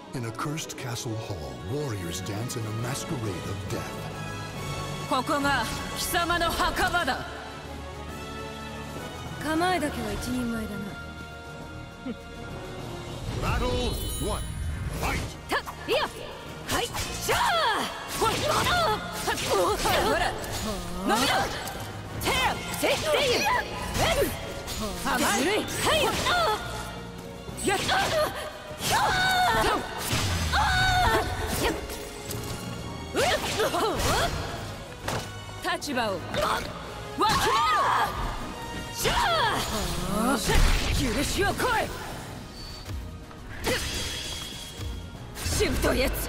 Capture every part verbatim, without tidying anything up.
In a cursed castle hall, warriors dance in a masquerade of death. ここが貴様の墓場だ。構えだけは一人前だな。 Battle one. Fight. たいやはいしゃーほらほら伸びろテラセッテイユあずるいはいやったひゃー立場をわきめろしゃー許しを来いしぶといやつ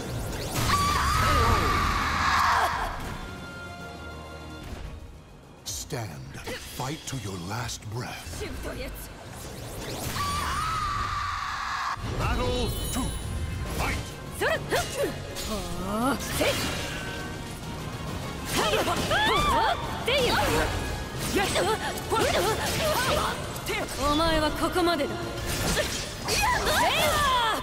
Stand. Fight to your last breath. しぶといやつ Battle two. Fight. それはあせいはいはあでいややったお前はここまでだせいは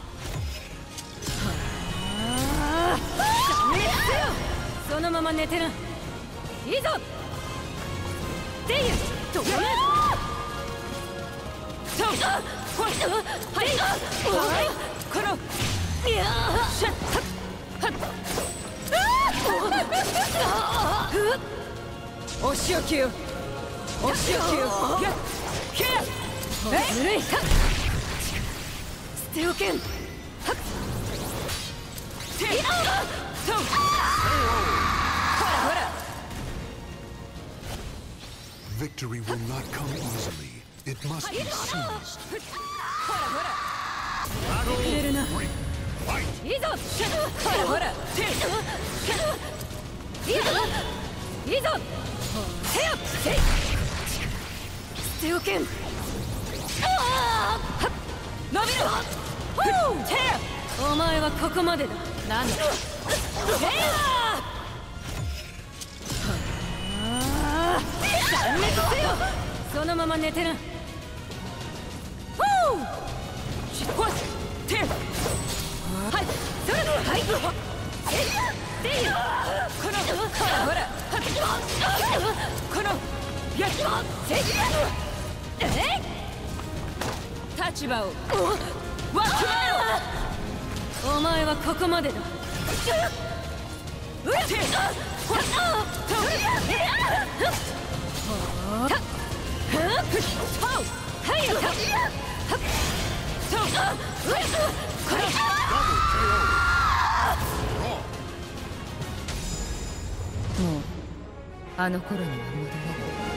そのまま寝てな。いいぞ。デイユ、どうね。そう。ほい。はい。この。いや。シャッ。はっ。お仕置きよ。お仕置きよ。やっ。け。え。ずるい。捨ておけん。はっ。て。そう。 Victory will not come easily. It must be seized. Battle three. Fight. いいぞ。ほらほら。て。いいぞ。いいぞ。せよ。せい。捨ておけん。伸びろ。て。お前はここまでだ。なんだ。せよ。断滅せよ。そのまま寝てな。ほう。しっこい。て。はい。それ。はい。え。で。この。ほらほら。この。やっ。せ。え。立場を。わきまえろ。お前はここまでだ。うや。て。ほら。もうあの頃には戻れない。